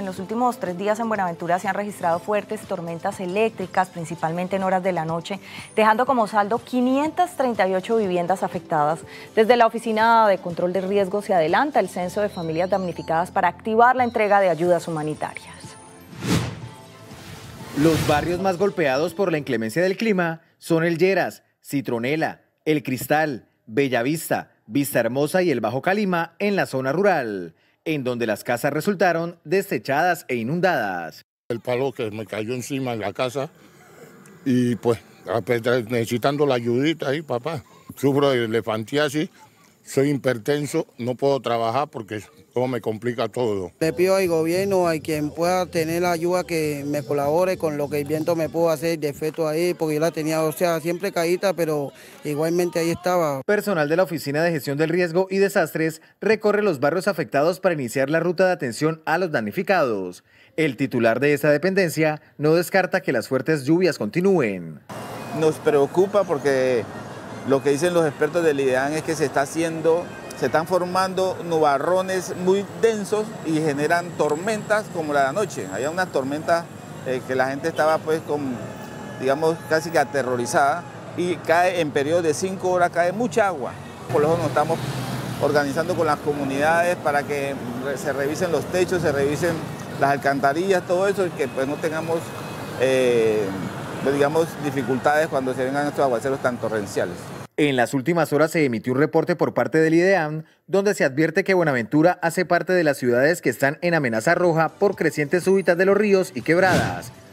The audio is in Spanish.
En los últimos 3 días en Buenaventura se han registrado fuertes tormentas eléctricas, principalmente en horas de la noche, dejando como saldo 538 viviendas afectadas. Desde la Oficina de Control de Riesgo se adelanta el censo de familias damnificadas para activar la entrega de ayudas humanitarias. Los barrios más golpeados por la inclemencia del clima son el Lleras, Citronela, El Cristal, Bellavista, Vista Hermosa y el Bajo Calima en la zona rural, en donde las casas resultaron desechadas e inundadas. El palo que me cayó encima en la casa y pues necesitando la ayudita ahí, papá. Sufro de elefantiasis, soy hipertenso, no puedo trabajar porque todo me complica todo. Le pido al gobierno, a quien pueda tener la ayuda, que me colabore con lo que el viento me pudo hacer de efecto ahí, porque yo la tenía, o sea, siempre caída, pero igualmente ahí estaba. Personal de la Oficina de Gestión del Riesgo y Desastres recorre los barrios afectados para iniciar la ruta de atención a los damnificados. El titular de esa dependencia no descarta que las fuertes lluvias continúen. Nos preocupa porque lo que dicen los expertos del IDEAN es que se están formando nubarrones muy densos y generan tormentas como la de anoche. Había unas tormentas que la gente estaba pues digamos casi que aterrorizada, y cae en periodos de 5 horas, cae mucha agua. Por eso nos estamos organizando con las comunidades para que se revisen los techos, se revisen las alcantarillas, todo eso, y que pues no tengamos digamos dificultades cuando se vengan estos aguaceros tan torrenciales. En las últimas horas se emitió un reporte por parte del IDEAM donde se advierte que Buenaventura hace parte de las ciudades que están en amenaza roja por crecientes súbitas de los ríos y quebradas.